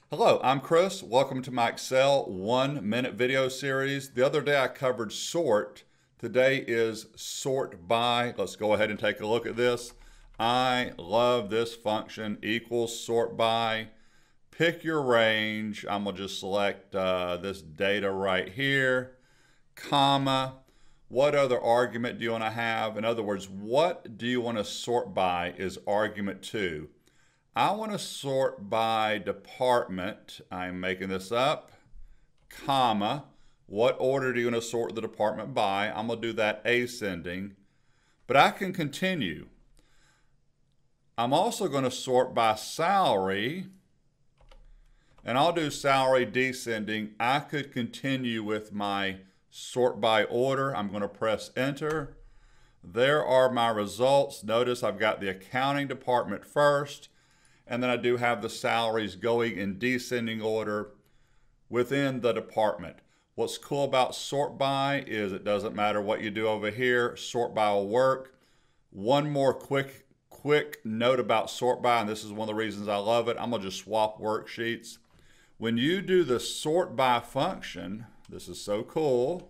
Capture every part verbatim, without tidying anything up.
Hello, I'm Chris. Welcome to my Excel one minute video series. The other day I covered sort. Today is sort by. Let's go ahead and take a look at this. I love this function, equals sort by. Pick your range. I'm going to just select uh, this data right here, comma. What other argument do you want to have? In other words, what do you want to sort by is argument two. I want to sort by department. I'm making this up, comma. What order do you want to sort the department by? I'm going to do that ascending, but I can continue. I'm also going to sort by salary, and I'll do salary descending. I could continue with my sort by order. I'm going to press enter. There are my results. Notice I've got the accounting department first, and then I do have the salaries going in descending order within the department. What's cool about sort by is it doesn't matter what you do over here, sort by will work. One more quick, quick note about sort by, and this is one of the reasons I love it. I'm gonna just swap worksheets. When you do the sort by function, this is so cool.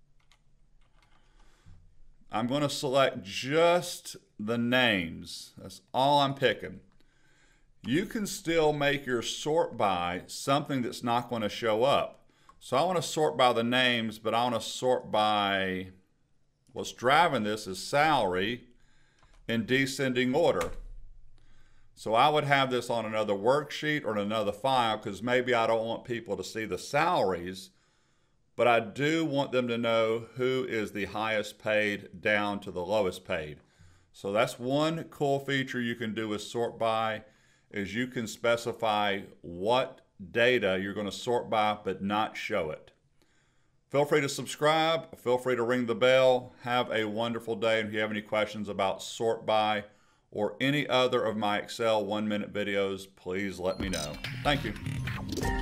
I'm gonna select just the names. That's all I'm picking. You can still make your sort by something that's not going to show up. So I want to sort by the names, but I want to sort by what's driving this is salary in descending order. So I would have this on another worksheet or in another file because maybe I don't want people to see the salaries, but I do want them to know who is the highest paid down to the lowest paid. So that's one cool feature you can do with sort by, is you can specify what data you're going to sort by but not show it. Feel free to subscribe. Feel free to ring the bell. Have a wonderful day. And if you have any questions about sort by or any other of my Excel one minute videos, please let me know. Thank you.